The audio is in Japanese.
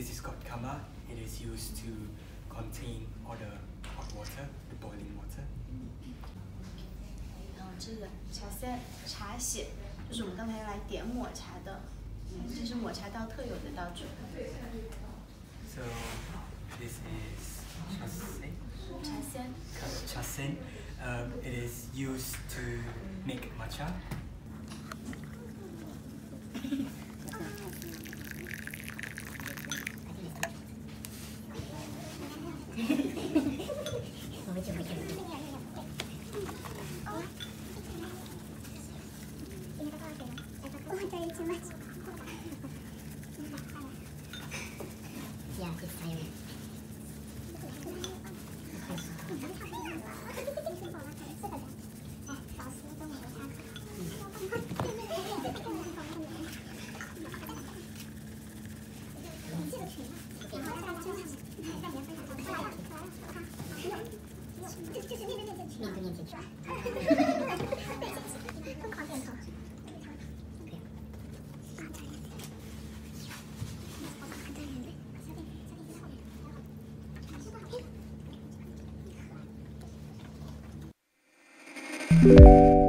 this is called kama. It is used to contain all the hot water, the boiling water. 这个茶筅茶筅就是我们刚才用来点抹茶的，这是抹茶道特有的道具。 So this is chasen. 茶筅。 Chasen. It is used to make matcha. Thank you.